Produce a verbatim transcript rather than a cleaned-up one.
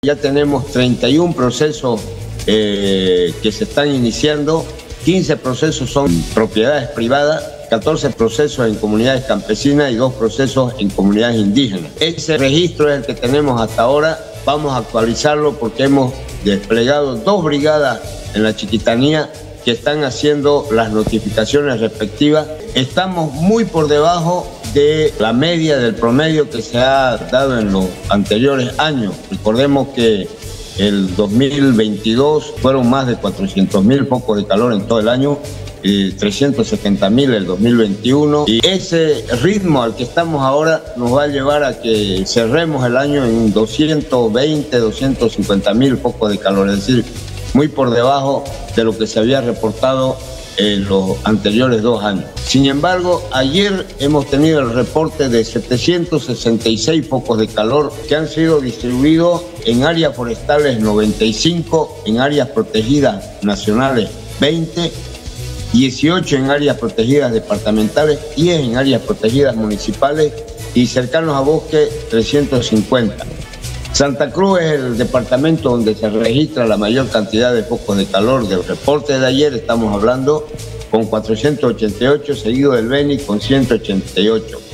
Ya tenemos treinta y un procesos eh, que se están iniciando, quince procesos son propiedades privadas, catorce procesos en comunidades campesinas y dos procesos en comunidades indígenas. Ese registro es el que tenemos hasta ahora. Vamos a actualizarlo porque hemos desplegado dos brigadas en la Chiquitanía que están haciendo las notificaciones respectivas. Estamos muy por debajo de la media del promedio que se ha dado en los anteriores años. Recordemos que el dos mil veintidós fueron más de cuatrocientos mil focos de calor en todo el año, y trescientos setenta mil el dos mil veintiuno, y ese ritmo al que estamos ahora nos va a llevar a que cerremos el año en doscientos veinte, doscientos cincuenta mil focos de calor, es decir, muy por debajo de lo que se había reportado en los anteriores dos años. Sin embargo, ayer hemos tenido el reporte de setecientos sesenta y seis focos de calor que han sido distribuidos en áreas forestales noventa y cinco, en áreas protegidas nacionales veinte, dieciocho en áreas protegidas departamentales, diez en áreas protegidas municipales y cercanos a bosque trescientos cincuenta. Santa Cruz es el departamento donde se registra la mayor cantidad de focos de calor. Del reporte de ayer estamos hablando con cuatrocientos ochenta y ocho, seguido del Beni con ciento ochenta y ocho.